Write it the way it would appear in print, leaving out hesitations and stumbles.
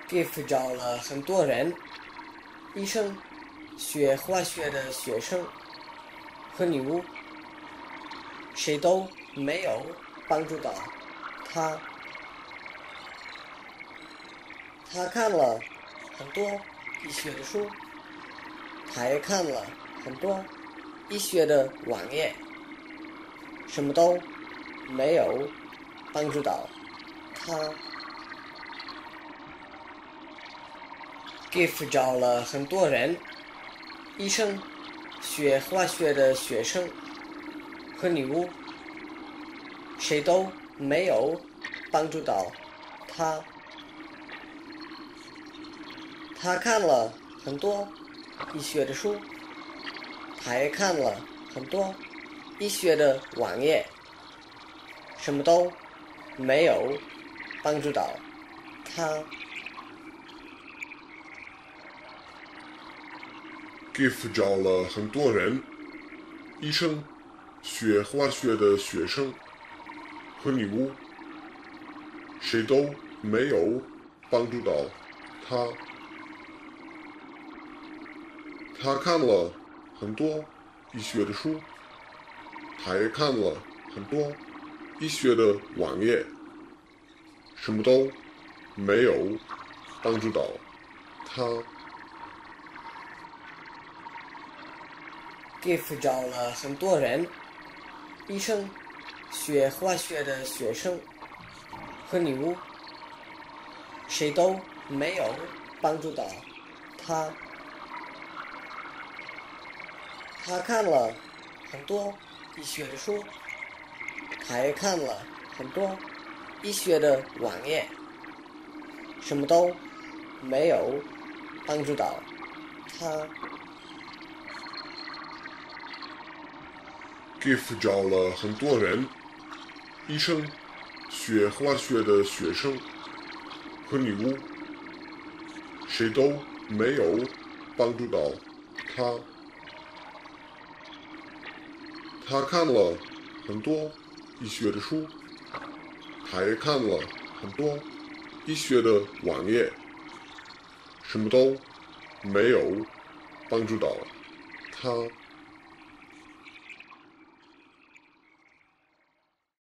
gift 找了很多人，医生、学化学的学生和女巫，谁都没有帮助到他。他看了很多医学的书，他也看了很多医学的网页，什么都没有帮助到他。gift 找了很多人，医生、学化学的学生和女巫，谁都没有帮助到他。他看了很多医学的书，他也看了很多医学的网页，什么都没有帮助到他。 gift 找了很多人，医生、学化学的学生和女巫，谁都没有帮助到他。他看了很多医学的书，他也看了很多医学的网页，什么都没有帮助到他。 gift 找了很多人，医生、学化学的学生和女巫，谁都没有帮助到他。他看了很多医学的书，他也看了很多医学的网页，什么都没有帮助到他。 gift 找了很多人，医生、学化学的学生和女巫，谁都没有帮助到他。他看了很多医学的书，他也看了很多医学的网页，什么都没有帮助到他。